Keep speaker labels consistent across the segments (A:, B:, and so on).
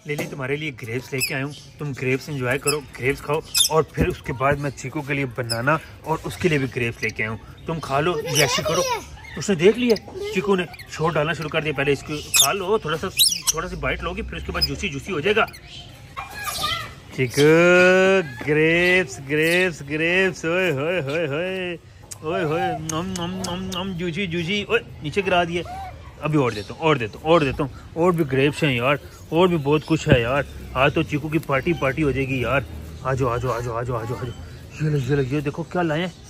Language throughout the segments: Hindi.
A: लिली तुम्हारे लिए ग्रेप्स लेके आया हूँ, तुम ग्रेप्स एंजॉय करो, ग्रेप्स खाओ और फिर उसके बाद मैं चीकू के लिए बनाना और उसके लिए भी ग्रेप्स लेके आया हूँ, तुम खा लो, जैसे करो। उसने देख लिया, चीकू ने शोर डालना शुरू कर दिया। पहले इसको खा लो, थोड़ा सा बाइट लोगी, फिर उसके बाद जूसी जूसी हो जाएगा। चीकू ग्रेप्स ग्रेप्स ग्रेप्स, ओए होए होए होए ओए होए, नम नम नम नम, जूसी जूसी, ओए नीचे गिरा दिए। अभी और देता हूँ और भी ग्रेप्स हैं यार, और भी बहुत कुछ है यार। आज तो चीकू की पार्टी हो जाएगी यार। आ जाओ। ये देखो क्या लाए हैं।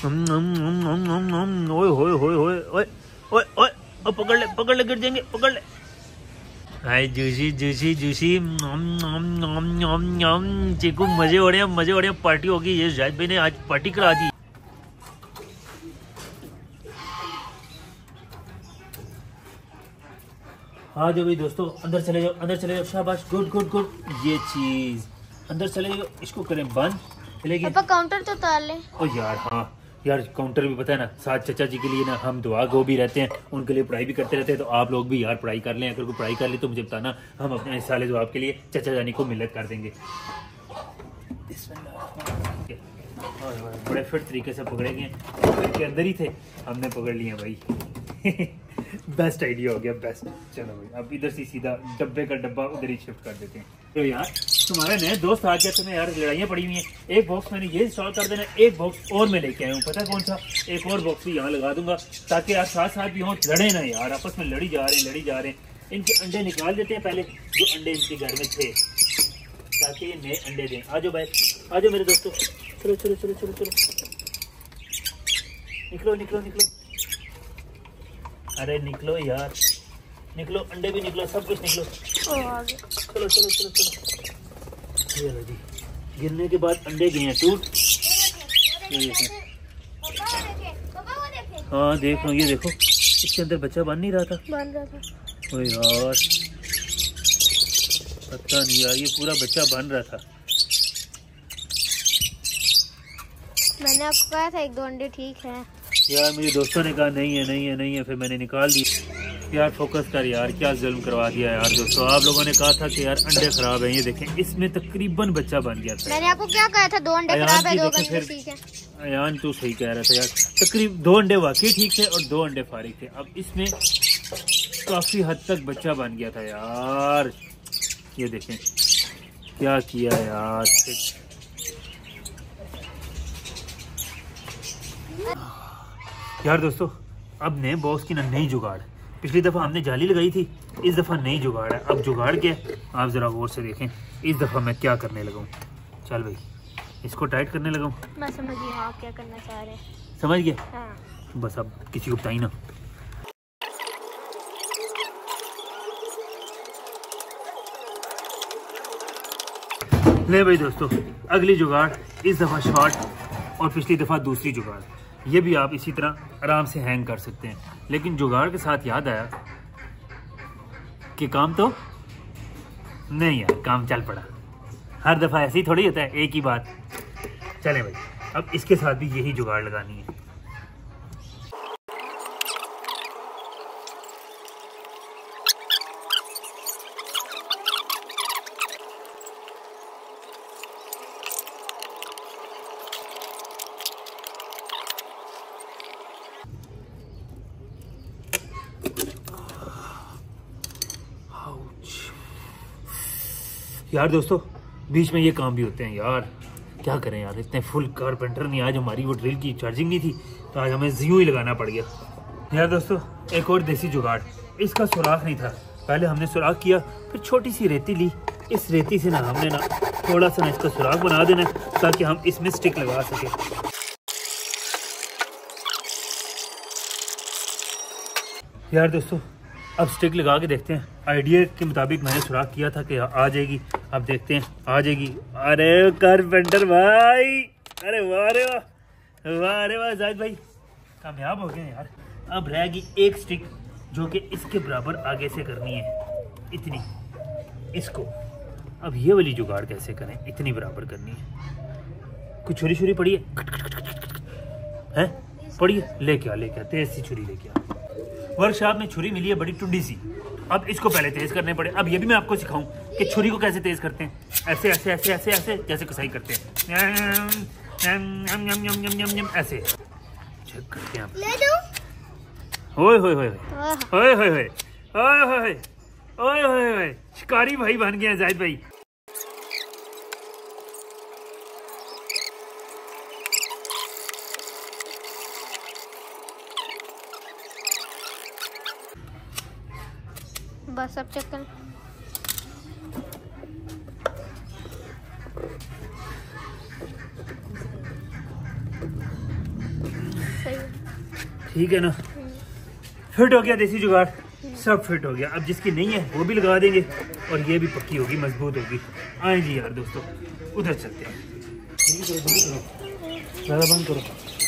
A: ओए होए होए होए ओए ओए ओए, पकड़ ले गिर जाएंगे, पकड़ ले। हाय जूसी जूसी जूसी, चीकू मजे हो रहे हैं, पार्टी होगी। ये जाहिद भाई ने आज पार्टी करा दी। हाँ जो भाई दोस्तों, अंदर चले जाओ, शाबाश, गुड। ये चीज अंदर चले जाओ, इसको करें बंद। चलेगी पापा, काउंटर तो उतार ले। ओ यार हाँ यार, काउंटर भी पता है ना, साथ चचा जी के लिए ना हम दुआ गो भी रहते हैं, उनके लिए पढ़ाई भी करते रहते हैं। तो आप लोग भी यार पढ़ाई कर लें, अगर कोई पढ़ाई कर ले तो मुझे बताना, हम अपने साले दुआ के लिए चचा जानी को मिलत कर देंगे। बड़े फिट तरीके से पकड़े गए, के अंदर ही थे, हमने पकड़ लिए भाई। बेस्ट आइडिया हो गया, बेस्ट। चलो भाई अब इधर से सीधा डब्बे का डब्बा उधर ही शिफ्ट कर देते हैं। तो यार तुम्हारे नए दोस्त आ गया, तुम्हें यार लड़ाइयाँ पड़ी हुई हैं। एक बॉक्स मैंने ये इंस्टॉल कर देना, एक बॉक्स और मैं लेके आया हूँ, पता है कौन सा? एक और बॉक्स भी यहाँ लगा दूंगा, ताकि यार साथ भी हों, लड़े ना यार, आपस में लड़ी जा रहे हैं। इनके अंडे निकाल देते हैं पहले, जो अंडे इनके घर में थे, ताकि ये नए अंडे दें। आ जाओ भाई, आ जाओ मेरे दोस्तों, चलो निकलो। अरे निकलो यार, निकलो, अंडे भी निकलो, सब कुछ निकलो। चलो जी, गिरने के बाद अंडे गए हैं टूट। हाँ देख लो, ये देखो, इसके अंदर बच्चा बन नहीं रहा था। ओए यार पता नहीं यार, ये पूरा बच्चा बन रहा था।
B: मैंने आपको कहा था 1-2 अंडे ठीक है
A: यार, मेरे दोस्तों ने कहा नहीं है, फिर मैंने निकाल दी। यार फोकस कर यार, क्या जुल्म करवा दिया यार दोस्तों। आप लोगों ने कहा था कि यार अंडे खराब हैं, ये देखें इसमें तकरीबन बच्चा बन गया था।
B: मैंने आपको क्या कहा था, 2 अंडे खराब है, 2 अंडे ठीक है।
A: अयान तू सही कह रहा था यार, तकरीबन 2 अंडे वाकई ठीक थे और 2 अंडे फारिग थे। अब इसमें काफी हद तक बच्चा बन गया था यार, ये देखें क्या किया यार। यार दोस्तों, अब नए बॉक्स की ना नई जुगाड़। पिछली दफ़ा हमने जाली लगाई थी, इस दफ़ा नई जुगाड़ है। अब जुगाड़ क्या है आप ज़रा गौर से देखें। इस दफ़ा मैं क्या करने लगा हूँ, चल भाई इसको टाइट करने लगा हूँ।
B: मैं समझ गया आप क्या करना चाह रहे हैं।
A: समझ गया?
B: हाँ।
A: बस अब किसी को बताई ना। ले भाई दोस्तों, अगली जुगाड़, इस दफ़ा शॉर्ट और पिछली दफ़ा दूसरी जुगाड़। ये भी आप इसी तरह आराम से हैंग कर सकते हैं। लेकिन जुगाड़ के साथ याद आया कि काम तो नहीं यार, काम चल पड़ा। हर दफ़ा ऐसे ही थोड़ी होता है, एक ही बात। चलें भाई, अब इसके साथ भी यही जुगाड़ लगानी है। यार दोस्तों, बीच में ये काम भी होते हैं यार, क्या करें यार, इतने फुल कारपेंटर नहीं। आज हमारी वो ड्रिल की चार्जिंग नहीं थी, तो आज हमें ज़ीरो ही लगाना पड़ गया। यार दोस्तों, एक और देसी जुगाड़। इसका सुराख नहीं था, पहले हमने सुराख किया, फिर छोटी सी रेती ली, इस रेती से ना हमने ना थोड़ा सा ना इसका सुराख बना देना, ताकि हम इसमें स्टिक लगा सकें। यार दोस्तों, अब स्टिक लगा के देखते हैं। आइडिया के मुताबिक मैंने सुराख किया था कि आ जाएगी, अब देखते हैं आ जाएगी। अरे कारपेंटर भाई, अरे वाह रे वाह जाहिद भाई, कामयाब हो गए यार। अब रहेगी एक स्टिक जो कि इसके बराबर आगे से करनी है, इतनी इसको। अब ये वाली जुगाड़ कैसे करें, इतनी बराबर करनी है। कुछ छुरी छुरी पड़ी है पड़ी है, लेके आ तेज सी छुरी लेके आ। वर्कशॉप में छुरी मिली है बड़ी टुंडी सी। अब इसको पहले तेज करने पड़े। अब ये भी मैं आपको सिखाऊं कि छुरी को कैसे तेज करते हैं। ऐसे ऐसे ऐसे ऐसे ऐसे जैसे कसाई करते हैं, ऐसे चेक करते हैं आप। ओए होए होए ओए होए होए ओए होए ओए होए होए, शिकारी भाई बन गए हैं जाहिद भाई।
B: बस अब चेक कर।
A: ठीक है ना, फिट हो गया देसी जुगाड़, सब फिट हो गया। अब जिसकी नहीं है वो भी लगा देंगे और ये भी पक्की होगी, मजबूत होगी। आए जी यार दोस्तों, उधर चलते हैं। ज़्यादा बंद करो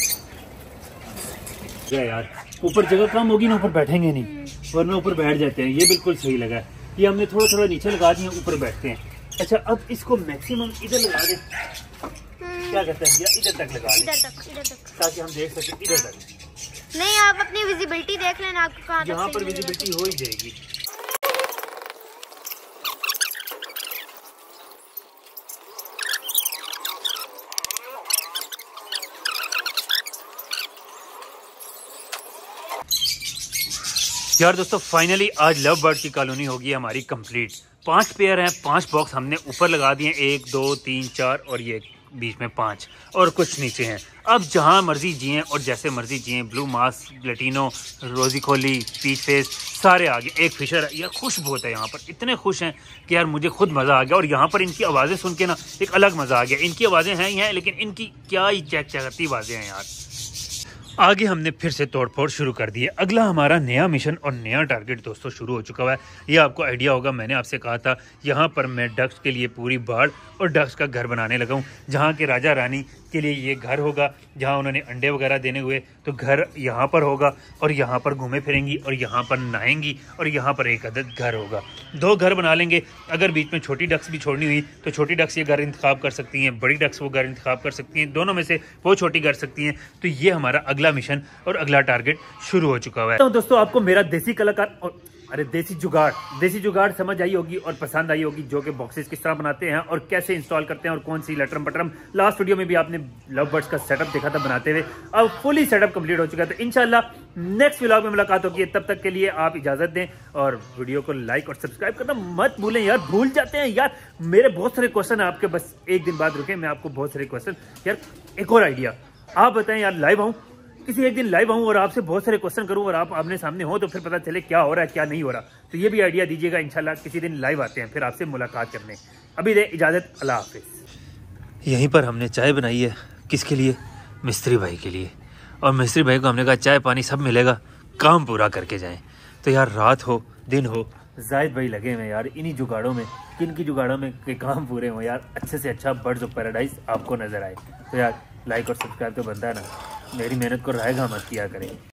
A: क्या यार, ऊपर जगह कम होगी ना, ऊपर बैठेंगे नहीं, वरना ऊपर बैठ जाते हैं। ये बिल्कुल सही लगा, ये हमने थोड़ा थोड़ा नीचे लगा दिया, ऊपर बैठते हैं। अच्छा अब इसको मैक्सिमम इधर लगा दें, क्या कहते हैं, या इधर तक लगा दें, इधर तक, ताकि हम देख सकें इधर तक।
B: नहीं, आप अपनी विजिबिलिटी देख लेना, आपको कहाँ तक
A: यहाँ पर विजिबिलिटी हो ही जाएगी। यार दोस्तों फाइनली आज लव बर्ड की कॉलोनी होगी हमारी कंप्लीट। 5 पेयर हैं, 5 बॉक्स हमने ऊपर लगा दिए, 1 2 3 4 और ये बीच में 5 और कुछ नीचे हैं। अब जहां मर्जी जिए और जैसे मर्जी जिए, ब्लू मास, प्लेटिनो, रोजी खोली, पीच फेस सारे आ गए। एक फिशर है यार, खुश बहुत है यहाँ पर, इतने खुश हैं कि यार मुझे खुद मज़ा आ गया। और यहाँ पर इनकी आवाज़ें सुन के ना एक अलग मज़ा आ गया। इनकी आवाज़ें हैं ही हैं, लेकिन इनकी क्या ही चेक करती आवाज़ें हैं यार। आगे हमने फिर से तोड़फोड़ शुरू कर दी है। अगला हमारा नया मिशन और नया टारगेट दोस्तों शुरू हो चुका है। ये आपको आइडिया होगा, मैंने आपसे कहा था यहाँ पर मैं डक्स के लिए पूरी बाड़ और डक्स का घर बनाने लगा हूँ, जहाँ के राजा रानी के लिए ये घर होगा, जहाँ उन्होंने अंडे वगैरह देने हुए तो घर यहाँ पर होगा और यहाँ पर घूमे फिरेंगी और यहाँ पर नहाएंगी और यहाँ पर एक अदद घर होगा। 2 घर बना लेंगे। अगर बीच में छोटी डक्स भी छोड़नी हुई तो छोटी डक्स ये घर इंतखाब कर सकती हैं, बड़ी डक्स वो घर इंतखाब कर सकती हैं, दोनों में से वो छोटी कर सकती हैं। तो ये हमारा अगला मिशन और अगला टारगेट शुरू हो चुका है। तो दोस्तों आपको मेरा देसी कलाकार और देसी जुगाड़ समझ आई होगी और पसंद आई होगी, जो कि बॉक्सेस किस तरह बनाते हैं और कैसे इंस्टॉल करते हैं और कौन सी लटरम पटरम। लास्ट वीडियो में भी आपने लव बर्ड्स का सेटअप देखा था बनाते हुए, अब फुली सेटअप कंप्लीट हो चुका है। तो इंशाल्लाह नेक्स्ट व्लॉग में मुलाकात होगी। तब तक के लिए आप इजाजत दें और वीडियो को लाइक और सब्सक्राइब करना मत भूलें यार, भूल जाते हैं यार। मेरे बहुत सारे क्वेश्चन है आपके, बस एक दिन बाद रुके, मैं आपको बहुत सारे क्वेश्चन यार। एक और आइडिया आप बताएं यार, लाइव आऊं किसी एक दिन, लाइव आऊं और आपसे बहुत सारे क्वेश्चन करूं और आप आमने सामने हो, तो फिर पता चले क्या हो रहा है क्या नहीं हो रहा। तो ये भी आइडिया दीजिएगा, इंशाल्लाह किसी दिन लाइव आते हैं फिर आपसे मुलाकात करने। अभी दे इजाजत, अल्लाह हाफिज। यहीं पर हमने चाय बनाई है, किसके लिए, मिस्त्री भाई के लिए। और मिस्त्री भाई को हमने कहा चाय पानी सब मिलेगा, काम पूरा करके जाएं। तो यार रात हो दिन हो, जाहिद भाई लगे हुए यार इन्हीं जुगाड़ों में, किन की जुगाड़ों में के काम पूरे हो यार, अच्छे से अच्छा बर्ड्स ऑफ पैराडाइज आपको नजर आए। तो यार लाइक और सब्सक्राइब तो बनता है ना, मेरी मेहनत को रायगा मत किया करें।